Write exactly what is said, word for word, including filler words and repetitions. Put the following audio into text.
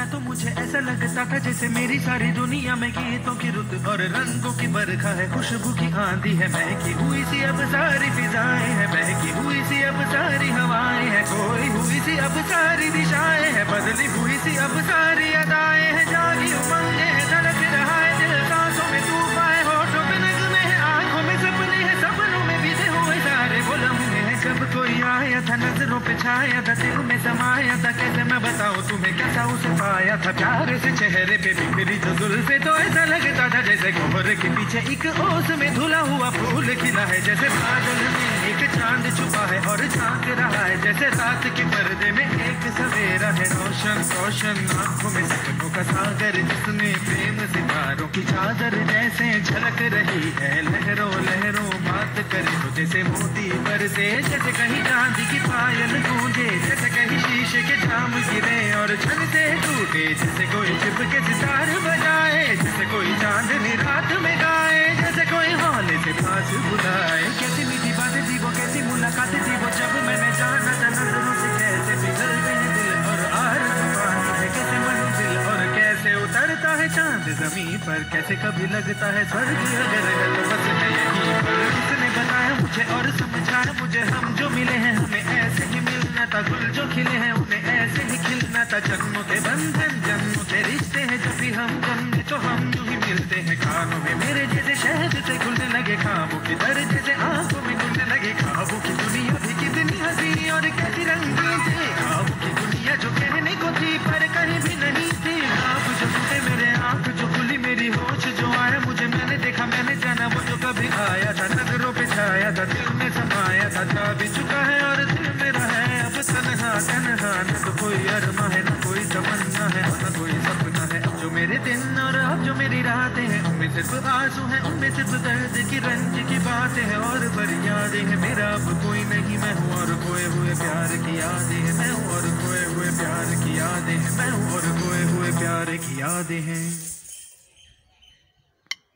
मिलना तो मुझे ऐसा लगता था जैसे मेरी सारी दुनिया में गीतों की रुत और रंगों की बरखा है, खुशबू की आंधी है, महकी हुई सी अब सारी फिजाएं हैं, बहकी हुई सी अब सारी हवाएं हैं, खोई हुई सी अब सारी दिशाएं हैं, बदली हुई सी अब सारी अदाएं हैं, जागी उमंगे हैं, धड़क रहा है दिल, सांसों में तूफान है, होठों पे नगमे है, आंखों में सपने हैं, सपनों में बीते हुए सारे वो लम्हे हैं, जब कोई आया था नजरों पे छाया था, दिल में समाया था, कैसे मैं बताऊं तुम्हें कैसा उसे पाया था, प्यार से चेहरे पे बिखरी जो जुल्फे तो ऐसा लगता था जैसे कोहरे के पीछे एक ओस में धुला हुआ फूल खिला है, जैसे बादल में एक चांद छुपा है और झांक रहा है, जैसे रात के पर्दे में एक सवेरा है, रोशन रोशन आंखों में सपनों का सागर, जिसमें प्रेम सितारों की चादर जैसे झलक रही है, लहरों लहरों बात करे तो जैसे मोती बरसे, जैसे कहीं चांदी की पायल गूंजे, जैसे कहीं शीशे के जाम गिरे और छन से टूटे, जैसे कोई चिप के सितार बजाए, जैसे कोई चांदनी रात में गाए, जैसे कोई हौले से पास बुलाए, कैसी मीठी बातें थी वो, कैसी मुलाकातें थी वो, जब मैंने जाना था नजरों से कैसे पिघलते हैं दिल और आरज़ू पानी है, कैसे मंजिल और कैसे उतरता है चांद जमीन पर, कैसे कभी लगता है स्वर्ग अगर है तो बस है यहीं पर, किसने बताया मुझे और समझाया मुझे, हम जो मिले हैं हमें ऐसे ही मिलना था, गुल जो खिले हैं उन्हें ऐसे ही खिलना था, जन्मों के बंधन जन्मों के रिश्ते हैं, जब भी हम जन्मे तो हम यूं ही मिलते हैं, खानों में मेरे जैसे शहद से घुलने लगे, ख्वाबों के दर्जे से आंखों में घुलने लगे, ख्वाबों की दुनिया भी कितनी हंसी और कैसी रंगीन थी, ख्वाबों की दुनिया जो कहने को थी पर कहीं भी नहीं थी, ख्वाब जो टूटे मेरे आंख जो खुली मेरी होश जो आया मुझे, मैंने देखा मैंने जाना वो जो कभी आया था, नजरों पे छाया था, दिल में समाया था, जा भी चुका है और दिल मेरा है अब तन्हा तन्हा, न तो कोई अरमा है न कोई तमन्ना है न कोई सपना है, अब जो मेरे दिन और अब जो मेरी रातें हैं उनमें सिर्फ आंसू हैं, उनमें सिर्फ दर्द की रंज की बातें हैं और फरियादें हैं, मेरा अब कोई नहीं मैं हूँ और खोए हुए प्यार की यादें हैं, मैं हूँ और खोए हुए प्यार की यादें हैं, मैं हूँ और खोए हुए प्यार की यादें हैं।